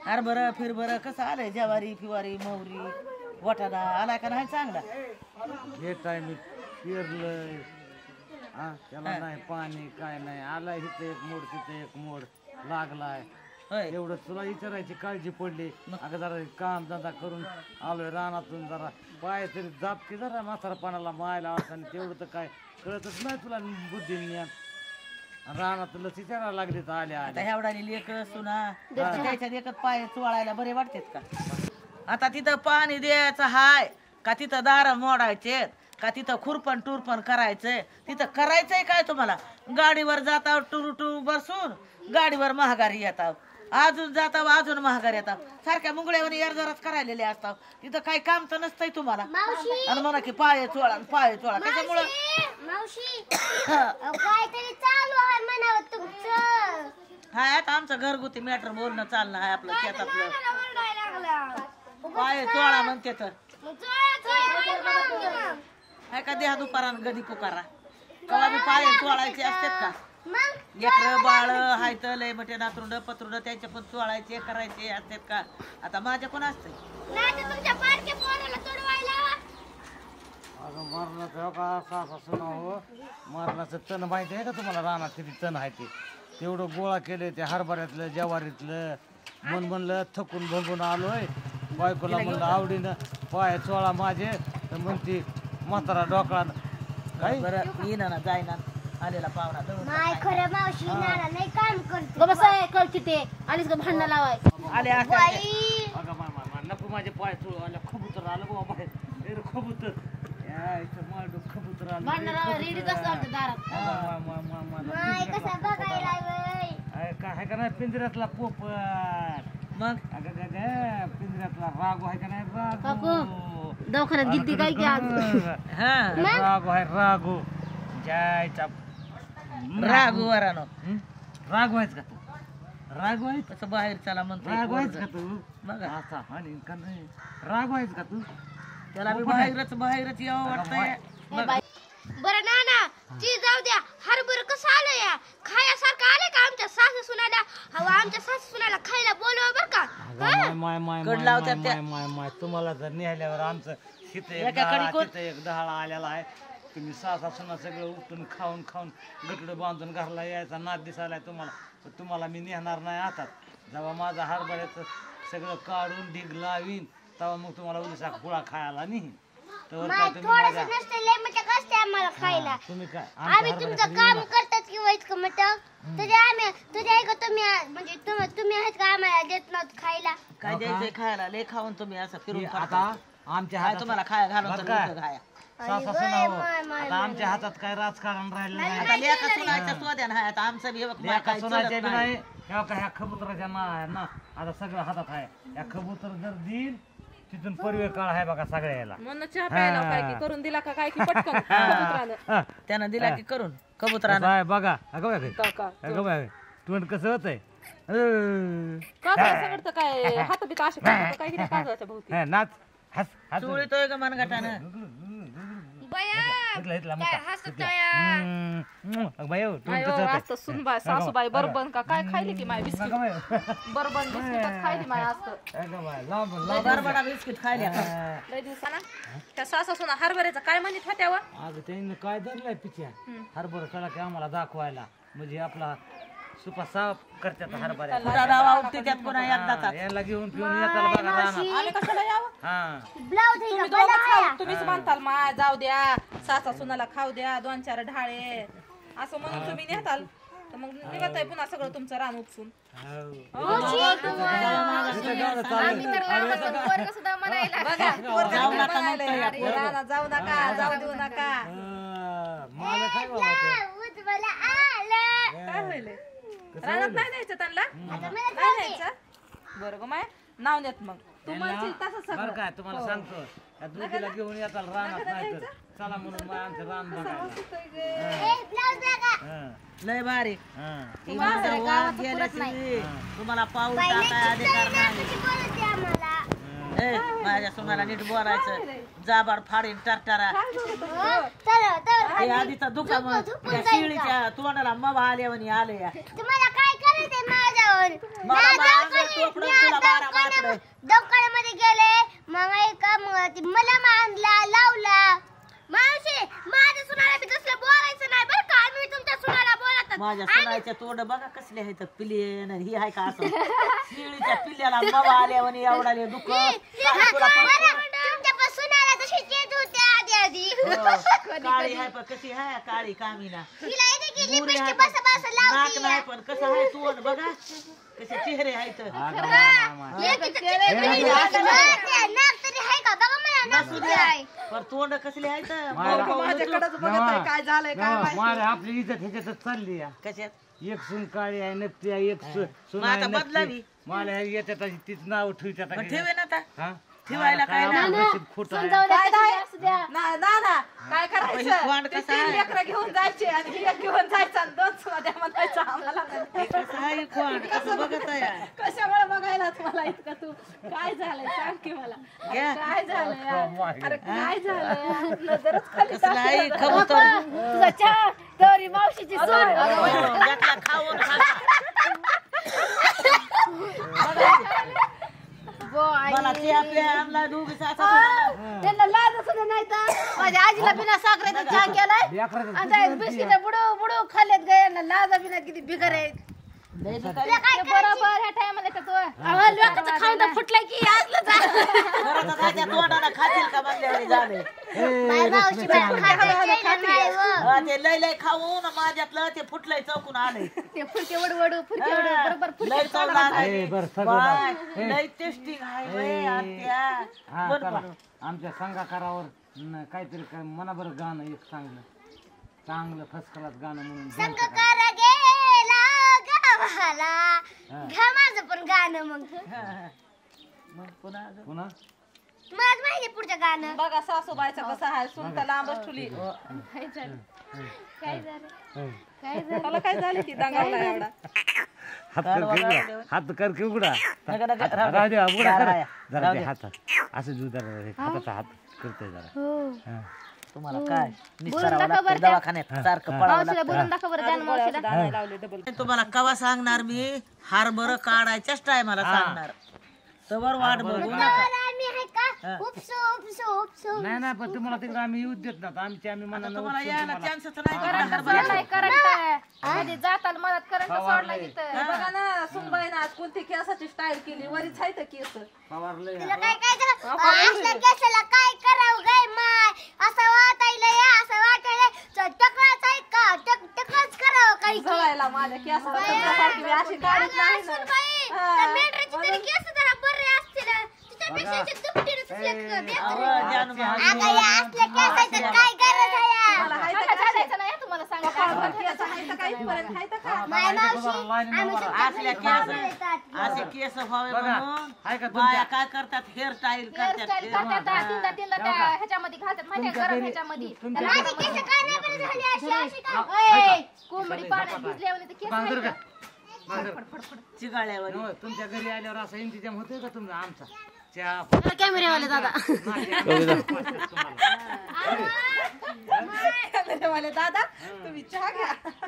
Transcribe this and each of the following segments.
हरभरा फिरभरा कसं आलंय ज्वारी फिवारी मोहरी वाटाणा आलाय का नाही चांगला हे टाइम पेरलंय त्याला नाही पाणी काय नाही आलाय इथं एक मोड तिथं एक मोड लागलाय होय एवढं तुला विचारायची काळजी पडली अगं जरा काम धंदा करून आलोय रानातून जरा पाय तरी जापते जरा म्हातारपणाला मायला असताना तेवढं तर काय कळतच नाही तुला बुद्धी ज्ञान रानात लस विचारायला लागले तर आल्या आता आल्या एवढाने लेक सुना त्याच्यात एकच पाय चोळायला बरे वाटतेत का आता तिथं पाणी द्यायचं हाय का तिथं दार मोडायचे का तिथं खुरपण टुरपण करायचंय तिथं करायचंय काय तुम्हाला गाडीवर जाता टुरू बसून गाडीवर महागारी येतात अजून जाता अजून महागारी येतात सारख्या मुंगळ्यावर अर्जराच करायलेले असतात तिथं काही काम तर नसतंय तुम्हाला आणि म्हणा की पाय चोळा त्याच्यामुळं हाय आता आमचं घरगुती मॅटर बोलणं चालणं आहे आपलं शेतातलं पाय चोळा म्हणते तर हाय का द्या दुपारान गदी पुकारा कवा बी पाय चोळायचे असतात का लेकर बाळ हाय तर लय मोठे नातरुंड पत्रुंड त्यांचे पण चोळायचे करायचे असतात का आता माझ्या कोण असते अगं मरणाचं हो का असं सुना हो मरणाचं तण माहिती आहे का तुम्हाला रानात किती तण आहे ते तेवढं गोळा केले ते हरभऱ्यातलं ज्वारीतलं म्हणलं थकून भंगून आलोय बायकोला म्हणलं आवडीनं पाय चोळा माझे तर म्हणते म्हातारा डोकळा काय बरं येईना ना जाईना आलेला पाहुणा कळची ते आलीच ग भांडण लावाय आले अगं मा नको माझे पाय चोळ आल्या खबूतर आलं बाबा बाहेर खबूतर खबूतर आलं रेडीच असतो आमच्या दारात काय का नाही पिंजऱ्यातला पोपट मग अगं पिंजऱ्यातला रागू आहे का नाही रागू दवाखान्यात गिद्दी काय की आज रागू आहे रागू जायचा रागू वरानो रागू आहेस का तू रागू आहेस कसं बाहेर चला म्हणतो रागू आहेस का तू मग असा आणि का नाही रागू आहेस का तू त्याला बी बाहेरच यावं वाटतंय बरं नाना ती जाऊ द्या हरभर कसं आलं या खायासारखं आले का आमच्या सासू सुनाला आमच्या सासू सुनाला खायला बोलवा बर का माय तुम्हाला जर निघाल्यावर आमचं तिथं एक डहाळा आलेला आहे तुम्ही सासा सुना सगळं उठून खाऊन गटडं बांधून घरला यायचा नाद दिसायलाय तुम्हाला मी नेहणार नाही आता जेव्हा माझा हरभऱ्याचं सगळं काढून ढीग लावीन तेव्हा मग तुम्हाला उलिसा गोळा खायला नाही तर तुम्ही काय आम्ही तुमचं काम करतात किंवा इतकं म्हटलं तुझ्या म्हणजे तुम्ही आहेत का आम्हाला देत नव्हतं खायला काय द्यायचंय खायला लय खाऊन तुम्ही असं फिरून आता आमच्या हातात तुम्हाला खाया घालून तर काय? मोठं खाया सासा सुना हो आता आमच्या हातात काय राजकारण राहिलं नाही आता लेका सुनायचं स्वाद्यान हाय आता आमचं बी बघ लेका काय सुनायच्या चलत बी नाही. नाही ह्या का ह्या खबुतराच्या ना आता सगळं हातात आहे या खबुतर जर देईल तिथून परिवेळ काळ आहे बघा सगळ्या याला म्हणून चहा प्यायला काय की करून दिला का काय की पटकन कबुतरानं. त्यानं दिला की करून कबुतरानं आहे बघा अगं का बघा तोंड कसं होतंय का सगळं काय हात बीत असे काय की कागदाच्या भोवती नाच हस हस चोळीतोय का मनगटानं असतं सुनबाई सासूबाई बरबन का काय खायली की माय बिस्किट बरबन बिस्किट खायली माय असतं बरबडा बिस्किट खायला लय दिवसाना त्या सासा सुना हरभऱ्याचं काय म्हणत होत्या व अगं त्यांनी काय धरलाय पिच्या हरभरा काढा की आम्हाला दाखवायला म्हणजे आपला सुपा साफ करतात हरभऱ्या पुरा डावा उपटी त्यात पुन्हा एकदाचा याला घेऊन पिऊन येताला बघा रानात आम्ही कशाला यावं हा तुम्ही दोघंच खाऊ तुम्हीच म्हणताल मा जाऊ द्या सासा सुनाला खाऊ द्या 2-4 ढाळे असं म्हणून तुम्ही नेताल तर मग निघत आहे पुन्हा सगळं तुमचं रान उपसून रानात जाऊ नका जाऊ देऊ नका मला काय काय होईल रानात नाही न्यायचं त्यांना नाही न्यायचं बरं ग माय नाव नेत मग तू म्हणशील तसं बरं सगळं काय तुम्हाला सांगतो या दुधीला घेऊन येताल रानात नाही तर चला म्हणून मग आमचं रान बघायला लय बारीक हा तुम्हाला पाऊस टाकाय अधिकार नाही ए माझ्या सोनाला नीट बोलायचं जाबाड फाडीन टरटरा आधीचा दुखा मग त्या शिळीच्या तोंडाला मवा आल्यावानी आले या तुम्हाला काय करायचंय माझ्यावर मला तुला दवाखान्यामध्ये गेले मग ऐका मग ती मला आणला लावला मावशी माझ्या सुनाला बी तसलं बोलायचं नाही बरं का मी तुमच्या सुनाला बोलतात माझ्या सुनाच्या तोंड बघा कसले आहेत पिल्ले ही आहे का असं शिळीच्या पिल्ल्याला बाबा आल्यावर एवढाले दुःख तुमच्या सुनाला तशी चेत होते आधी आधी काळी आहे पण कशी आहे काळी कामीना तिला येते की गोरी आहे लिपस्टिक पण बस बस नाक लावती नाही पण कसं आहे तोंड बघा कसे चेहरे आहेत नाक तरी आहे का बघा मला नाक नसू कुठे द्या आहे पण तोंड कसले आहेत माझ्याकडेच बघत आहे काय झालंय काय माहिती. मारे आपली इज्जत ह्याच्यातच चालली या कशात एक सून काळी आहे नक्की आहे एक सून मग आता आहे बदलावी. नक्की. मला येतात तीच नाव ठेवतात मग ठेवे ना आता हा? ठेवायला काय आपलं नाही. नशीब खोटं आहे. काय नाही ना काय हे करायचं कोण ते कसं तीन आहे? लेकरं घेऊन जायचे आणि ही एक घेऊन जायचं आणि दोन सुद्धा म्हणायचं आम्हाला हे कसं आहे कोण कसं बघत आहे कशामुळे बघायला मला इतकं तू काय झालंय सांग की मला अरे घ्या. काय झालंय अरे काय झालंय नजरच खाली कसलं आहे कबूतर तुझा चहा गौरी मावशीची सून घेतला खाऊन मला चिया प्या आणला दोघी सासा त्यांना लाज सुद्धा नाही तर माझ्या आजीला बिना साखरेचा चहा केलाय लेकराचं आता बिस्किट बुडू बुडू खाल्लेत गयांना लाजा बिना किती बिगर आहेत बरोबर ह्या टायमाला लोकांचं खाऊन फुटलं की तोंडाला खातील का म्हणल्यावर झाले ते लय लय खाऊन माझ्यातलं ते फुटलंय चौकून आलंय ते फुलके वडू फुलके वडू बरोबर लय चव लागली. बरं सगळं बाय, लय टेस्टिंग आहे बाई, आत्या. हा बरं, चला बरं. आमच्या संघाकारावर काहीतरी काय मनाबर गाणं एक चांगलं फर्स्ट क्लास गाणं म्हणून संगकार गेला गावाला घ्या माझं पण गाणं मग मग पुन्हा अजून? पुन्हा मलाच माहिती पुढचं गाणं बघा सासूबाईचं कसं आहे सुनता लांबच ठुली काय झालं काय झालं काय मला काय झालं की दंगावला एवढा हात कर की उघडा नका, नका, राहू दे. राहू दे, उघडा कर. राहू जरा राहू ते दे. हात असं जुदा हाताचा हात करतोय जरा हा. तुम्हाला काय निस्तारावं लागतं दवाखान्यात सारखं पळावं मावशीला लागतं बोलून दाखव बरं जान मावशीला दाणे लावले डबल तुम्हाला कवा सांगणार मी हारभर काढायच्याच टायमाला सांगणार तवर वाट बघू नका आम्ही आहे का उपसो उपसो उपसो नाही पण तुम्हाला तिकडे आम्ही येऊ देत ना आम्ही मनानं तुम्हाला उपसून यायला तुम्हाला- चान्सच नाही हरभरा करंट जाताल मदत करंट सोडला तिथं बघा ना सुनबाईनं आज कोणती केसाची स्टाईल केली वरीच आहे तर केस फवारलंय तुला काय काय करावं असल्या केसाला काय करावं गाय माय असं वाटायला या असं वाटायला टकराच आहे का टकराच करावं काही जळायला माझ्या केसासारखी अशी काढत नाही ना. हा. मेंढराची तरी केस जरा बरे असतील तिच्यापेक्षा ते दुपटीने सुचलेत का? अहो, जानू महाराज. अगं या असल्या केसाचं काय गरज आहे मला हाय तर काय नाही तुम्हाला सांगा केस आहे तर काही फरक आहे तर का माय मावशी आम्ही असल्या केस असे केस व्हावे म्हणून आहे का बाया काय करतात हेअर स्टाईल करतात ह्याच्यामध्ये घालतात माहिती आहे गरम ह्याच्यामध्ये तुमच्या माझी केस काय नाही बरं झाली अशी अशी का ओय कोंबडी पाण्यात भिजल्यावर ते केस बांधर आहे का बांधर. चिगाळ्यावर हो, तुमच्या घरी आल्यावर असा इंतजाम होतोय का तुमचा आमचा चहा कॅमेरावाले दादा मला दादा तुम्ही चहा घ्या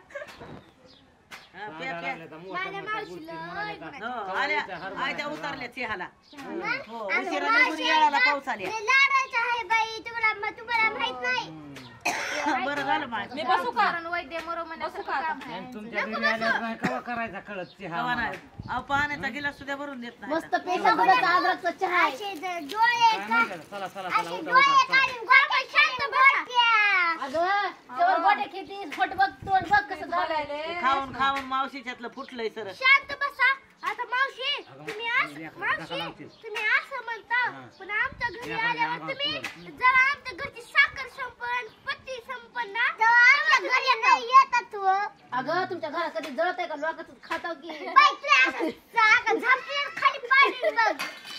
माझ्या मावशीला आयत्या उतरल्या चेहाला हो उशिरा निघून येळाला पाऊस आल्या लाडायचं आहे बाई तुम्हाला माहित नाही बरं झालं माय मी बसू का वैद्य मरो बसू का आता? तुमच्या घरी आल्यावर नाही कवा करायचा कळत चहा हवा नाही अहो पाण्याचा गिलास सुद्धा भरून देत नाही मस्त पेशाचा अद्रकचा चहा आहे डोळे काय नाही का? चला चला चला असे उठा डोळे उठा चला. काढून घाबरून शांत बसत्या अगं जवळ गोटे खेती फट बघ तोंड बघ कसं झालंय खाऊन खाऊन मावशीच्यातलं फुटलंय सर शांत बसा आता मावशी तुम्ही असं म्हणता पण आमच्या घरी आल्यावर तुम्ही जेव्हा आमच्या घरची साखर संपन पत्ती संपन ना तेव्हा आमच्या घरी नाही येतात तू अगं तुमच्या घरात कधी जळत आहे का लोकांचं खाताव की झापली खाली पाणी बघ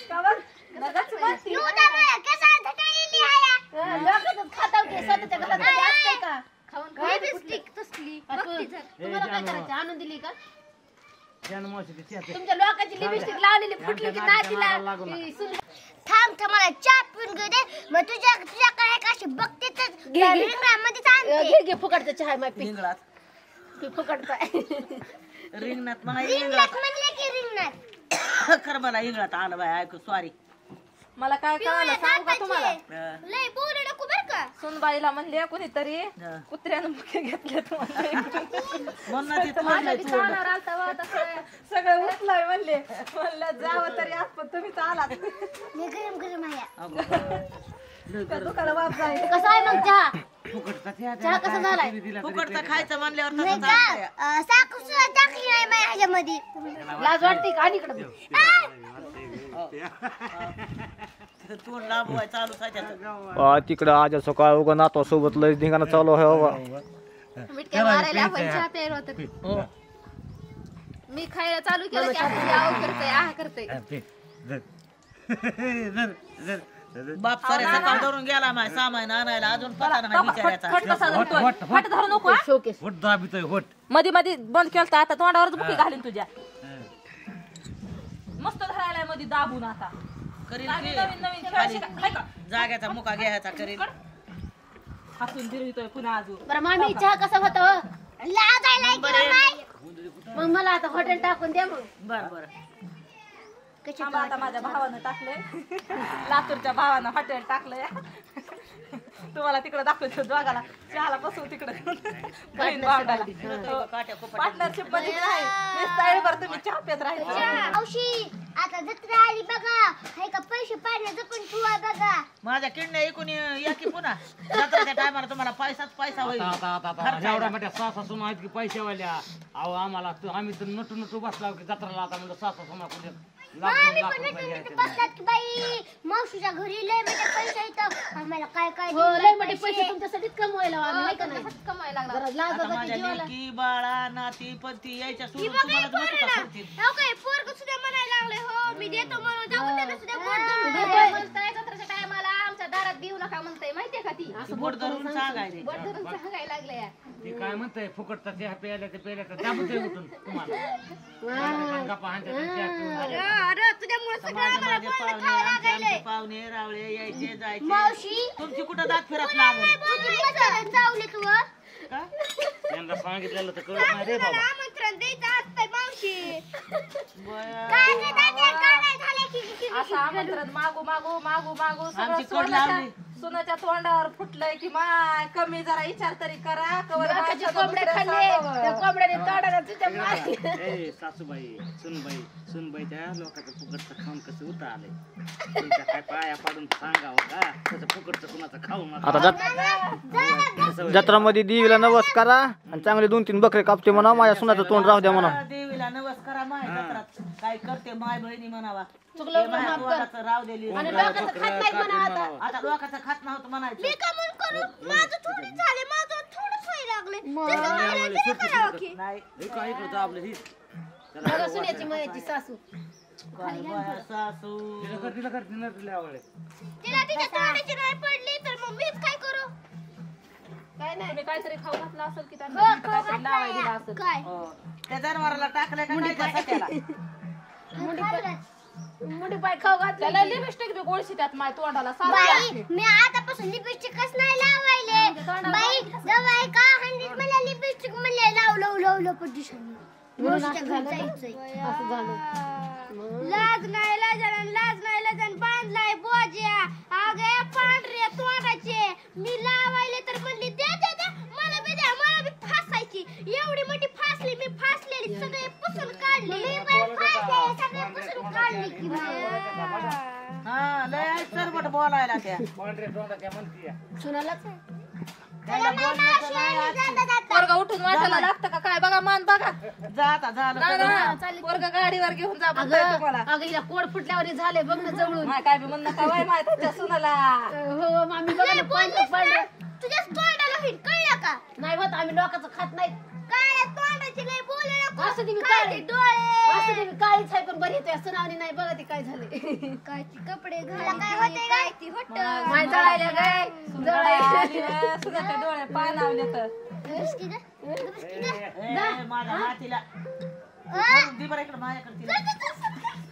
लोकांचं खाताव की स्वतःच्या घरात कधी असतंय का तुम्हाला काय करायचं आणून दिली का तुमच्या लोकांची लिपस्टिक लावलेली फुटली की नातीला थांब मला चहा पिऊन घेऊ दे मग तुझ्याकडे कशी बघते तर रिंगणामध्ये आणते घे फुकटचा चहा माय रिंगणात फुकटचा रिंगणात म्हणा रिंगणात म्हणले की रिंगणात खरं मला इंगळात आलं बाय ऐकू सॉरी. मला काय कळलं सांगू का तुम्हाला? लय बोलू नको बर का. सुनबाईला म्हणले कोणीतरी कुत्र्यानं मुखे घेतले म्हणून ती तोडलंय तोड. सगळं उचलाय म्हणले. म्हणलं जावं तरी आपण तुम्हीच आलात. लय गरम गरम आहे. त्या दुकानाला वाप जायचं. कसं आहे मग चहा? फुकटचा चहा चहा कसा झालाय? फुकटचं खायचं म्हणल्यावर तसं नाही चालतंय. का साखर सुद्धा टाकली नाही माझ्या ह्याच्यामध्ये. लाज वाटते का? आणि इकडं तोंड लांबवाय चालूच आहे त्याचं. तिकडं आज सकाळ उगा नातवा सोबत लय धिंगाणा चालू आहे बाबा. मिटक्या मारायला आपण चहा प्यायला होतं. मी खायला चालू केलं की आपण याव करतोय आहा करतोय. बाप सारे सकाळ धरून गेला माय सामान आणायला अजून पता नाही बिचाऱ्याचा. फट कसा धरतोय? फट धरू नको हा? होट दाबितोय होट. मध्ये मध्ये बंद केलं आता तोंडावरच बुकी घालीन तुझ्या. मस्त धरायला मध्ये दाबून आता. करील नवीन की नवीन नवीन खेळायची का? हाय का? जाग्याचा मुका घ्यायचा करील. हसून फिरवितोय पुन्हा अजून. बरं मामी चहा कसा होता? लागायला मग मला आता हॉटेल टाकून द्या मग. बर बर. थांबा, आता माझ्या भावानं टाकलंय. लातूरच्या भावानं हॉटेल टाकलंय. तुम्हाला तिकडे दाखवतो दोघाला चहाला बसून तिकडे बहीण भावंडाला. पार्टनरशिप मध्ये नाही नुसतं तुम्ही चहा पेत राहायचं. औशी आता जत्रा आली बघा. हाय का पैसे पाडले जपून ठेवा बघा. माझ्या किडण्या ऐकून या की पुन्हा जत्राच्या टायमाला तुम्हाला पैसाच पैसा होईल. आता एवढ्या मोठ्या सासा सुना आहेत की पैशावाल्या. अहो आम्हाला आम्ही तर नटू नटू बसला की जत्राला. आता म्हणजे सासा सुना कुठे आम्ही पण नटून बसलात की बाई मावशीच्या घरी लय मोठे पैसे येतं. आम्हाला काय काय लय मोठे पैसे तुमच्यासाठीच कमवायला आम्ही नाही का नाही कमवायला लागला. आता माझ्या लेकी बाळा नाती पती यायच्या सोडून तुम्हाला नको का करतील. काय पोरग सुद्धा म्हणायला लागले हो मी देतो म्हणून जाऊ त्याला सुद्धा म्हणताय जत्राच्या टायमाला आमच्या दारात देऊ नका म्हणताय माहितीये का ती असं बोट धरून सांगायले. बोट धरून सांगायला लागले. ते काय म्हणताय फुकटचा चहा प्यायला ते प्यायला तर दाबतोय उठून तुम्हाला. गप्पा हाणतात आणि चहा पिऊन झाले. अरे तुझ्यामुळे सगळं आम्हाला माझे बोलणं पाहुणे खावं आमचे लागायलंय. पाहुणे रावळे यायचे जायचे. मावशी तुमची कुठं दात फिरत लागल चावले तू का? त्यांना सांगितलेलं तर कळत नाही रे बाबा. आमंत्रण द्यायचं असतंय मावशी. बया. काय रे दादा, काय नाही झालं की असं आमंत्रण मागू मागू मागू मागू सगळं आमची कड लावली. सोनाच्या तोंडावर फुटलंय की माय कमी जरा विचार तरी करा. कवर माझ्या कोंबड्या खाल्ले त्या कोंबड्याने तोडाला तुझ्या मागे. ए सासूबाई सुनबाईच्या लोकांचं फुकटचं खाऊन कसं उता आलंय. तुमच्या काय पाया पाडून सांगावं का तसं फुकटचं कुणाचं खाऊ नका. आता जत्रामध्ये देवीला नवस करा आणि चांगले 2-3 बकरे कापते म्हणा. माझ्या सुनाचं तोंड राहू द्या म्हणा. देवीला नमस्कारा माय जत्रात काय करते माय बहिणी म्हणावा. हे माझ्या तोंडाचं राव दिली. आता लोकांचं खात नव्हतं म्हणायचं. मी का म्हणून करू माझं थोडी झाले माझं थोडंच व्हायला लागले. त्याचं व्हायला तरी करावं की. नाही हे काय इकडं आपलं ही बघा सुनेची मायाची सासू काय बया सासू. तिला कर तिला आवडले. तिला तिच्या तोंडाची नाही पडली तर मग मीच काय करू. काय नाही तुम्ही काहीतरी खाऊ घातला असेल की हो, त्यांना खाऊ काहीतरी लावायला दिला घातलाय. असेल. काय हो. त्या जनावराला टाकले का काय त्याचा त्याला. मुंडी पाय खाऊ घातला. त्याला लिपस्टिक बी गोळशी त्यात माय तोंडाला बाई सारं. मी आतापासून लिपस्टिकच नाही लावायले. बाई जवळ का हंडीत मला लिपस्टिक म्हणले लाव पोझिशन लाज नाही लाजन बांधलाय बोज्या. अगे पांढरे तोंडाचे मी लावायले तर म्हणली दे मला बी द्या मला बी फासायची. एवढी मोठी फासली मी फासलेली सगळे पुसून काढली. सगळे पुसून काढली की हा लय सरबट बोलायला त्या. पांढरे तोंडाच्या म्हणतीये. सुनालाच त्याला बोलण्याचं नाही आज. पोरगं उठून वाटायला लागतं का काय बघा मान बघा. जाता झालं नाही सगळं. ना पोरगं गाडीवर घेऊन जा म्हणताय तुम्हाला. अगं हिला कोड फुटल्यावर झाले बघ ना जवळून. माय काय बी म्हण नका बाई माय तुझ्या सुनाला. हो मामी बघ ना पांढरं तुझ्याच तोंडाला होईल कळलं का. नाही होत आम्ही लोकांचं खात नाही. काय तोंडाची लय बोलू नको. असं तुम्ही काळे डोळे असं तुम्ही काळीच आहे पण बरी येते सुनावणी नाही बघा ती काय झाले. काय ती कपडे घाला काय होते काय ती होट माय जळायला काय सुनाच्या डोळे पाणावले तर बिस्किट ए, माझ्या नातीला. दे बरं इकडं माझ्याकडे तिला.